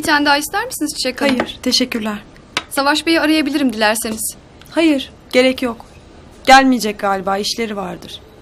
tane daha ister misiniz Çiçek Hanım? Hayır, teşekkürler. Savaş Bey'i arayabilirim dilerseniz. Hayır, gerek yok. Gelmeyecek galiba, işleri vardır.